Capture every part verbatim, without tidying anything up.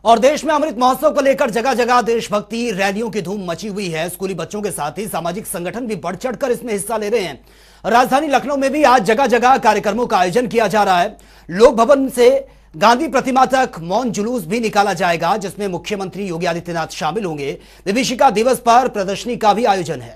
और देश में अमृत महोत्सव को लेकर जगह जगह देशभक्ति रैलियों की धूम मची हुई है। स्कूली बच्चों के साथ ही सामाजिक संगठन भी बढ़ चढ़कर इसमें हिस्सा ले रहे हैं। राजधानी लखनऊ में भी आज जगह जगह कार्यक्रमों का आयोजन किया जा रहा है। लोक भवन से गांधी प्रतिमा तक मौन जुलूस भी निकाला जाएगा, जिसमें मुख्यमंत्री योगी आदित्यनाथ शामिल होंगे। विभीषिका दिवस पर प्रदर्शनी का भी आयोजन है।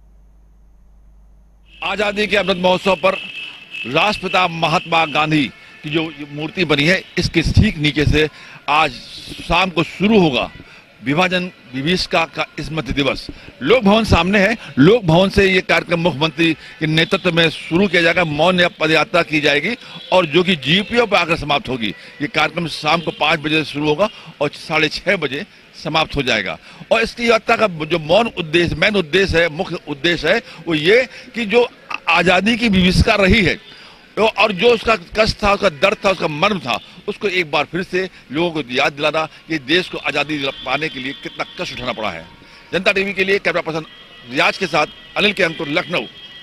आजादी के अमृत महोत्सव पर राष्ट्रपिता महात्मा गांधी की जो मूर्ति बनी है, इसके ठीक नीचे से आज शाम को शुरू होगा विभाजन विभीषिका का स्मृति दिवस। लोक भवन सामने है। लोक भवन से ये कार्यक्रम मुख्यमंत्री के नेतृत्व में शुरू किया जाएगा। मौन पदयात्रा की जाएगी और जो कि जीपीओ पर आकर समाप्त होगी। ये कार्यक्रम शाम को पाँच बजे से शुरू होगा और साढ़े छह बजे समाप्त हो जाएगा। और इसकी यात्रा का जो मौन उद्देश्य मेन उद्देश्य है, मुख्य उद्देश्य है, वो ये कि जो आजादी की विभीषिका रही है और जो उसका कष्ट था, उसका दर्द था, उसका मर्म था, उसको एक बार फिर से लोगों को याद दिलाना कि देश को आजादी पाने के लिए कितना कष्ट उठाना पड़ा है। जनता टीवी के लिए कैमरा पर्सन रियाज के साथ अनिल के अंकुर, लखनऊ।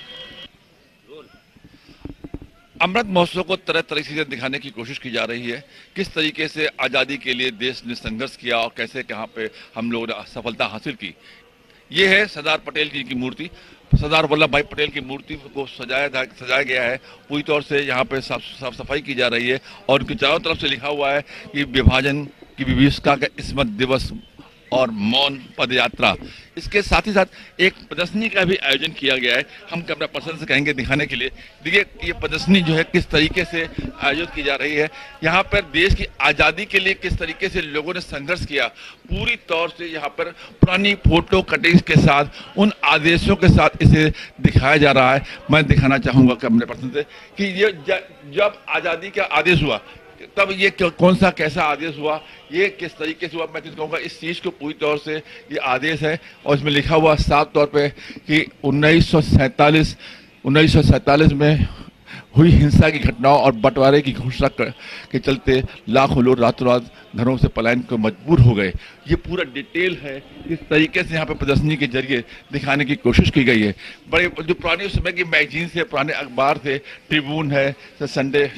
अमृत महोत्सव को तरह तरीके से दिखाने की कोशिश की जा रही है, किस तरीके से आजादी के लिए देश ने संघर्ष किया और कैसे कहाँ पे हम लोगों ने सफलता हासिल की। ये है सरदार पटेल जी की मूर्ति। सरदार वल्लभ भाई पटेल की मूर्ति को सजाया सजाया गया है। पूरी तौर से यहाँ पे साफ साफ सफाई की जा रही है और उनकी चारों तरफ से लिखा हुआ है कि विभाजन की विभीषिका का स्मृति दिवस और मौन पद यात्रा। इसके साथ ही साथ एक प्रदर्शनी का भी आयोजन किया गया है। हम कैमरा पर्सन से कहेंगे दिखाने के लिए। देखिए ये प्रदर्शनी जो है किस तरीके से आयोजित की जा रही है। यहाँ पर देश की आज़ादी के लिए किस तरीके से लोगों ने संघर्ष किया, पूरी तौर से यहाँ पर पुरानी फोटो कटिंग्स के साथ उन आदेशों के साथ इसे दिखाया जा रहा है। मैं दिखाना चाहूँगा कैमरा पर्सन से कि ये जब आज़ादी का आदेश हुआ तब ये कौन सा कैसा आदेश हुआ, ये किस तरीके से हुआ, मैं कहूँगा इस चीज़ को पूरी तौर से ये आदेश है। और इसमें लिखा हुआ साफ तौर पे कि उन्नीस सौ सैंतालीस उन्नीस सौ सैंतालीस में हुई हिंसा की घटनाओं और बंटवारे की घोषणा के चलते लाखों लोग रातों रात घरों से पलायन को मजबूर हो गए। ये पूरा डिटेल है, इस तरीके से यहाँ पे प्रदर्शनी के जरिए दिखाने की कोशिश की गई है। बड़े जो पुराने समय की मैगजीन से, पुराने अखबार थे, ट्रिब्यून है, संडे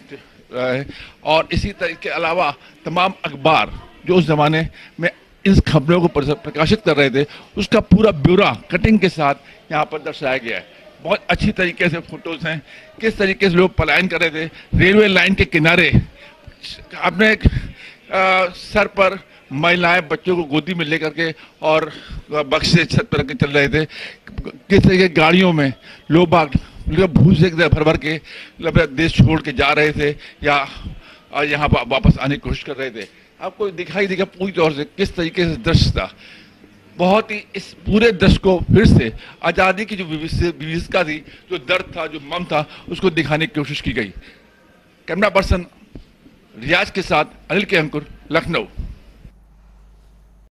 और इसी तरह के अलावा तमाम अखबार जो उस जमाने में इस खबरों को प्रकाशित कर रहे थे, उसका पूरा ब्यौरा कटिंग के साथ यहाँ पर दर्शाया गया है। बहुत अच्छी तरीके से फोटोज हैं, किस तरीके से लोग पलायन कर रहे थे। रेलवे लाइन के किनारे अपने आ, सर पर महिलाएं बच्चों को गोदी में लेकर के और बक्से छत पर चल रहे थे। किस तरीके गाड़ियों में लोग बाग भूसे भर भर के देश छोड़ के जा रहे थे या यहाँ पर वापस आने की कोशिश कर रहे थे। आपको दिखाई देगा पूरी तौर से किस तरीके से दृश्य था। बहुत ही इस पूरे दृश्य को फिर से आज़ादी की जो विभीषिका थी, जो दर्द था, जो मम था, उसको दिखाने की कोशिश की गई। कैमरा पर्सन रियाज के साथ अनिल के अंकुर, लखनऊ।